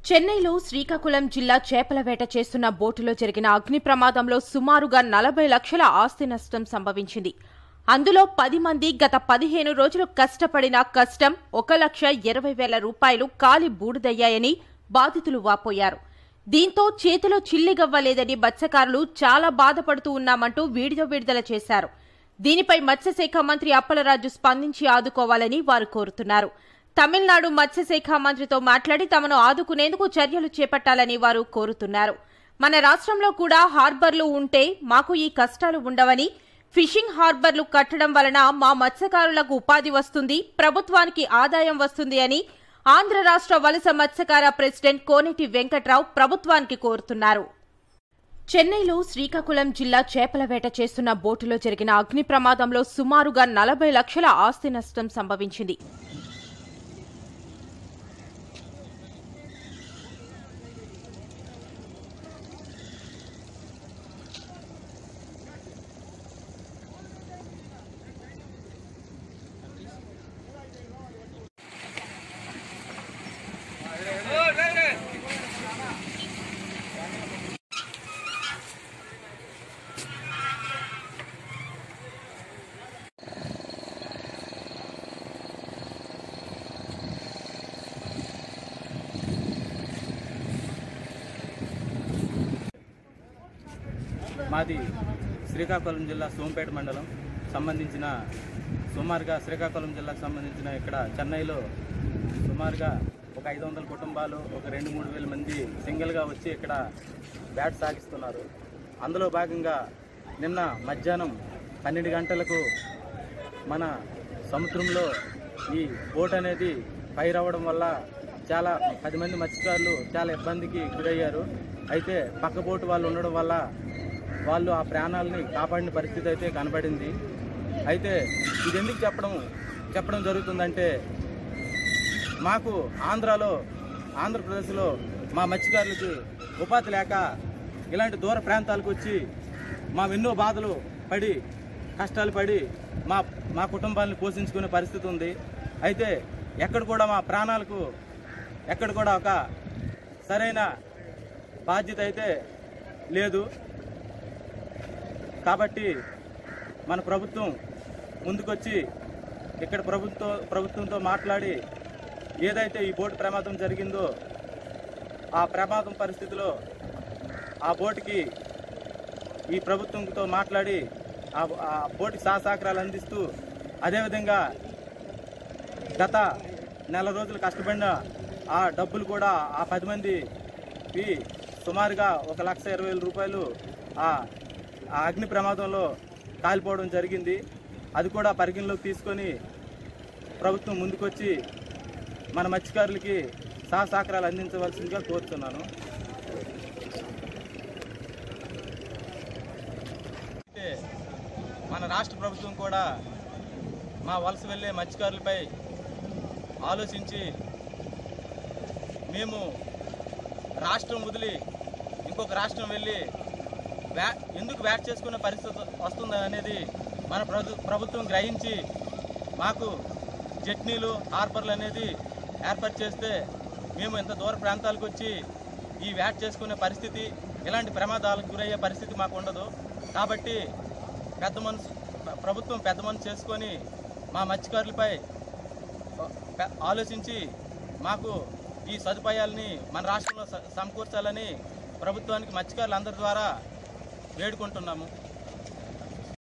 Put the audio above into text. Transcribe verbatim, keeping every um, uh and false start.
చెన్నైలో శ్రీకాకుళం జిల్లా చేపల వేట చేస్తున్న బోటులో జరిగిన అగ్ని ప్రమాదంలో సుమారుగా నలభై లక్షల ఆస్తి నష్టం సంభవించింది. అందులో పది మంది గత పదిహేను రోజులు కష్టపడిన కష్టం ఒక లక్ష ఇరవై వేల రూపాయలు కాలి బూడిదయ్యాయని బాధితులు వాపోయారు. దీంతో చేతిలో చిల్లిగవ్వలేదని మత్స్యకారులు చాలా బాధపడుతూ ఉన్నామంటూ వీడియో విడుదల చేశారు. దీనిపై మత్స్యశాఖ మంత్రి అప్పలరాజు స్పందించి ఆదుకోవాలని వారు కోరుతున్నారు. తమిళనాడు మత్స్యశాఖ మంత్రితో మాట్లాడి తమను ఆదుకునేందుకు చర్యలు చేపట్టాలని వారు కోరుతున్నారు. మన రాష్ట్రంలో కూడా హార్బర్లు ఉంటే మాకు ఈ కష్టాలు ఉండవని, ఫిషింగ్ హార్బర్లు కట్టడం వలన మా మత్స్యకారులకు ఉపాధి వస్తుంది, ప్రభుత్వానికి ఆదాయం వస్తుంది అని ఆంధ్ర రాష్ట్ర వలస మత్స్యకార ప్రెసిడెంట్ కోనేటి వెంకట్రావు ప్రభుత్వానికి కోరుతున్నారు. చెన్నైలో శ్రీకాకుళం జిల్లా చేపల వేట చేస్తున్న బోటులో జరిగిన అగ్ని ప్రమాదంలో సుమారుగా నలభై లక్షల ఆస్తి నష్టం సంభవించింది. మాది శ్రీకాకుళం జిల్లా సోంపేట మండలం సంబంధించిన సుమారుగా శ్రీకాకుళం జిల్లాకు సంబంధించిన ఇక్కడ చెన్నైలో సుమారుగా ఒక ఐదు వందల కుటుంబాలు ఒక రెండు మూడు వేల మంది సింగిల్గా వచ్చి ఇక్కడ బ్యాట్ సాగిస్తున్నారు. అందులో భాగంగా నిన్న మధ్యాహ్నం పన్నెండు గంటలకు మన సముద్రంలో ఈ బోట్ అనేది ఫైర్ అవ్వడం వల్ల చాలా పది మంది మత్స్యకారులు చాలా ఇబ్బందికి గురయ్యారు. అయితే పక్క బోటు వాళ్ళు ఉండడం వల్ల వాళ్ళు ఆ ప్రాణాలని కాపాడిన పరిస్థితి అయితే కనబడింది. అయితే ఇది ఎందుకు చెప్పడం చెప్పడం జరుగుతుందంటే, మాకు ఆంధ్రాలో ఆంధ్రప్రదేశ్లో మా మత్స్యకారులకి ఉపాధి లేక ఇలాంటి దూర ప్రాంతాలకు వచ్చి మా ఎన్నో బాధలు పడి కష్టాలు పడి మా మా కుటుంబాలను పోషించుకునే పరిస్థితి ఉంది. అయితే ఎక్కడ కూడా మా ప్రాణాలకు ఎక్కడ కూడా ఒక సరైన బాధ్యత అయితే లేదు. కాబట్టి మన ప్రభుత్వం ముందుకొచ్చి ఇక్కడ ప్రభుత్వం ప్రభుత్వంతో మాట్లాడి ఏదైతే ఈ బోటు ప్రమాదం జరిగిందో ఆ ప్రమాదం పరిస్థితిలో ఆ బోటుకి ఈ ప్రభుత్వంతో మాట్లాడి ఆ బోటుకి సహసహకారాలు అందిస్తూ, అదేవిధంగా గత నెల రోజులు కష్టపడిన ఆ డబ్బులు కూడా ఆ పది మందికి సుమారుగా ఒక లక్ష ఇరవై వేల రూపాయలు ఆ ఆ అగ్ని ప్రమాదంలో కాలిపోవడం జరిగింది. అది కూడా పరిగణలోకి తీసుకొని ప్రభుత్వం ముందుకొచ్చి మన మత్స్యకారులకి సహసహకారాలు అందించవలసిందిగా కోరుతున్నాను. అయితే మన రాష్ట్ర ప్రభుత్వం కూడా మా వలస వెళ్ళే మత్స్యకారులపై ఆలోచించి మేము రాష్ట్రం వదిలి ఇంకొక రాష్ట్రం వెళ్ళి వ్యా ఎందుకు వ్యాట్ చేసుకునే పరిస్థితి వస్తుంది అనేది మన ప్రభుత్వం గ్రహించి మాకు జట్నీలు హార్బర్లు అనేది ఏర్పాటు చేస్తే మేము ఇంత దూర ప్రాంతాలకు వచ్చి ఈ వ్యాట్ చేసుకునే పరిస్థితి, ఇలాంటి ప్రమాదాలకు గురయ్యే పరిస్థితి మాకు ఉండదు. కాబట్టి పెద్ద మనసు ప్రభుత్వం పెద్ద మనసు చేసుకొని మా మత్స్యకారులపై ఆలోచించి మాకు ఈ సదుపాయాలని మన రాష్ట్రంలో సమకూర్చాలని ప్రభుత్వానికి మత్స్యకారులందరి ద్వారా వేడుకుంటున్నాము.